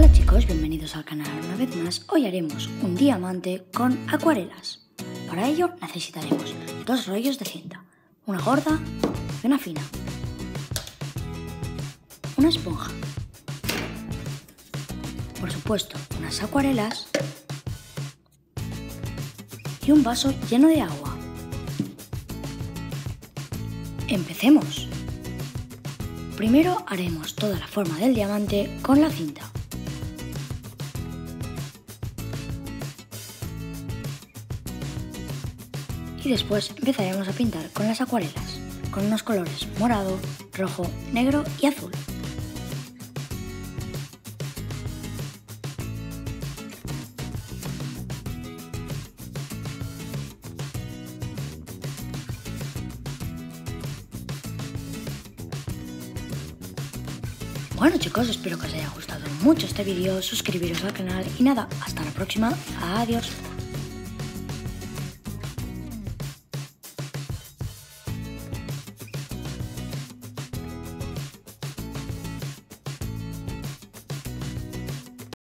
Hola chicos, bienvenidos al canal una vez más. Hoy haremos un diamante con acuarelas. Para ello necesitaremos 2 rollos de cinta, una gorda y una fina, una esponja, por supuesto unas acuarelas y un vaso lleno de agua. Empecemos. Primero haremos toda la forma del diamante con la cinta. Y después empezaremos a pintar con las acuarelas, con unos colores morado, rojo, negro y azul. Bueno chicos, espero que os haya gustado mucho este vídeo, suscribiros al canal y nada, hasta la próxima, adiós.